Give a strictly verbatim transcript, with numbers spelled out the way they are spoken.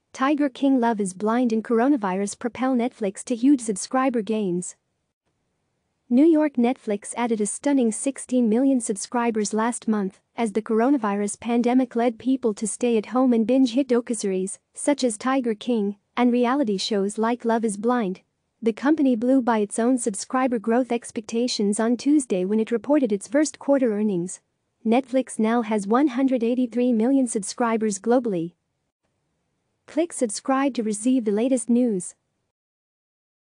Tiger King Love is Blind and Coronavirus propel Netflix to huge subscriber gains. New York Netflix added a stunning sixteen million subscribers last month as the coronavirus pandemic led people to stay at home and binge hit docuseries such as Tiger King and reality shows like Love is Blind. The company blew by its own subscriber growth expectations on Tuesday when it reported its first quarter earnings. Netflix now has one hundred eighty-three million subscribers globally. Click subscribe to receive the latest news.